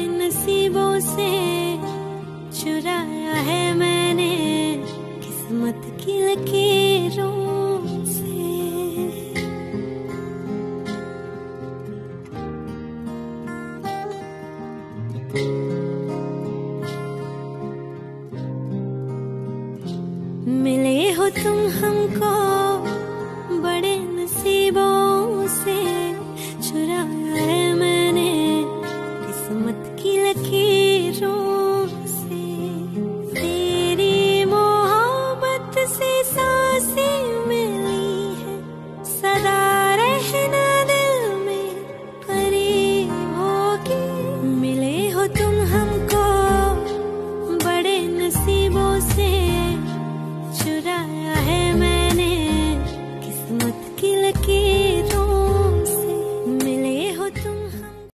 नसीबों से चुराया है मैंने किस्मत की लकीरों से। मिले हो तुम हमको बड़े नसीबों से, चुराया है मैंने किस्मत की लकीरों